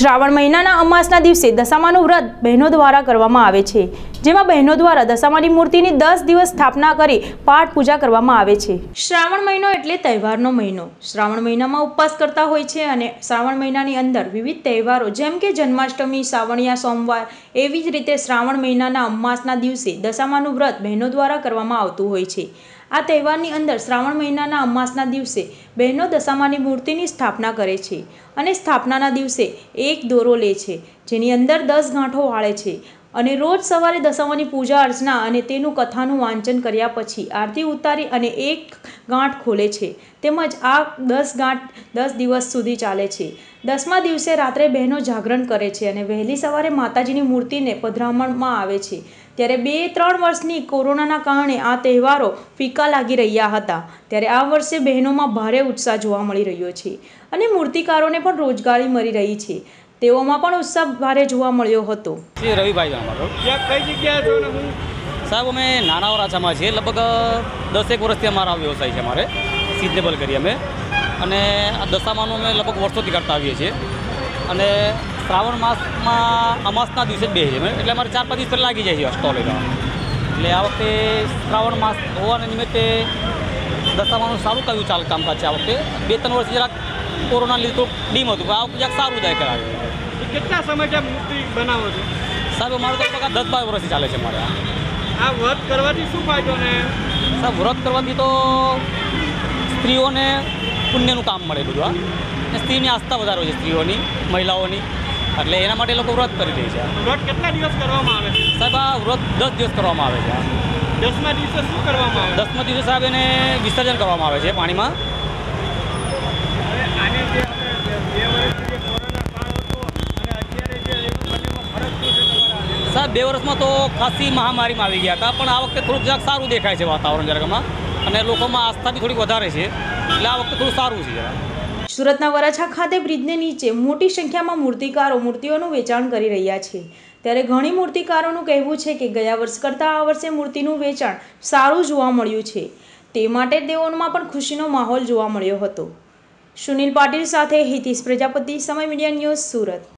શ્રાવણ મહિનાના અમાસના દિવસે દશામાનું વ્રત બહેનો દ્વારા કરવામાં આવે છે, જેમાં બહેનો દ્વારા દશામાની મૂર્તિની 10 દિવસ સ્થાપના કરી પાઠ પૂજા કરવામાં આવે છે। શ્રાવણ મહિનો એટલે તહેવારનો મહિનો। શ્રાવણ મહિનામાં ઉપવાસ કરતા હોય છે અને શ્રાવણ મહિનાની અંદર વિવિધ તહેવારો જેમ કે જન્માષ્ટમી, શ્રાવણિયા સોમવાર, એવી જ રીતે શ્રાવણ મહિનાના અમાસના દિવસે દશામાનું વ્રત બહેનો દ્વારા કરવામાં આવતું હોય છે। આ તહેવારની અંદર શ્રાવણ મહિનાના અમાસના દિવસે બહેનો દશામાની મૂર્તિની સ્થાપના કરે છે અને સ્થાપનાના દિવસે એક દોરો લે છે, જેની અંદર 10 ગાંઠો વાળે છે અને રોજ સવારે દશામાની પૂજા અર્ચના અને તેનું કથાનું વાંચન કર્યા પછી આરતી ઉતારી અને એક ગાંઠ ખોલે છે। તેમજ આ 10 ગાંઠ 10 દિવસ સુધી ચાલે છે। 10મા દિવસે રાત્રે બહેનો જાગરણ કરે છે અને વહેલી સવારે માતાજીની મૂર્તિને પધરાવવામાં આવે છે। ત્યારે 2-3 વર્ષની કોરોનાના કારણે આ તહેવારો ફીકા લાગી રહ્યા હતા, ત્યારે આ વર્ષે બહેનોમાં ભારે ઉત્સાહ જોવા મળી રહ્યો છે અને મૂર્તિકારોને પણ રોજગારી મળી રહી છે। તેઓમાં પણ ઉત્સાહ ભારે જોવા મળ્યો હતો। શ્રી રવિભાઈ અમારો કઈ જગ્યાએ છો ને હું સાહેબ અમે નાના વરાછામાં છીએ, લગભગ 10 વર્ષથી અમારો વ્યવસાય છે, અમારે સિઝનેબલ કરીએ અમે અને આ દશામાનું અમે લગભગ વર્ષોથી કરતા આવીએ છીએ અને શ્રાવણ માસમાં અમાસના દિવસે જ બેસીએ અમે, એટલે અમારે 4-5 દિવસ પહેલાં લાગી જાય છે સ્ટોલ લેવા। એટલે આ વખતે શ્રાવણ માસ હોવાના નિમિત્તે દશામાનું સારું થયું કામકાજ છે। આ વખતે 2-3 વર્ષ જરાક કોરોના લીધે તો ડીમ હતું, પણ આ વખતે જરાક સારું થાય કરાવે। કેટલા સમયથી મૂર્તિ બનાવો છો? સાહેબ અમારું તો 10-12 વર્ષથી ચાલે છે અમારે આ વ્રત કરવાથી શું ફાયદો ને? સાહેબ વ્રત કરવાથી તો સ્ત્રીઓને પુણ્યનું કામ મળે બધું, અને સ્ત્રીની આસ્થા વધારે હોય છે, સ્ત્રીઓની, મહિલાઓની, એટલે એના માટે લોકો વ્રત કરી દે છે। વ્રત કેટલા દિવસ કરવામાં આવે છે? સાહેબ આ વ્રત 10 દિવસ કરવામાં આવે છે। 10મા દિવસે શું કરવામાં આવે? 10મા દિવસે સાહેબ એને વિસર્જન કરવામાં આવે છે પાણીમાં। આને જે આપણે 2 વર્ષથી જે કોરોના કાળ હતો અને અત્યારે જે બંનેમાં ફરક શું છે તમારા? સાહેબ 2 વર્ષમાં તો ખાસી મહામારીમાં આવી ગયા હતા, પણ આ વખતે થોડુંક જરાક સારું દેખાય છે વાતાવરણ જરાકમાં, અને લોકોમાં આસ્થા બી થોડીક વધારે છે, એટલે આ વખતે થોડું સારું છે જરા। સુરતના વરાછા ખાતે બ્રિજને નીચે મોટી સંખ્યામાં મૂર્તિકારો મૂર્તિઓનું વેચાણ કરી રહ્યા છે, ત્યારે ઘણી મૂર્તિકારોનું કહેવું છે કે ગયા વર્ષ કરતાં આ વર્ષે મૂર્તિનું વેચાણ સારું જોવા મળ્યું છે, તે માટે તેઓમાં પણ ખુશીનો માહોલ જોવા મળ્યો હતો। સુનિલ પાટીલ સાથે હિતેશ પ્રજાપતિ, સમય મીડિયા ન્યૂઝ, સુરત।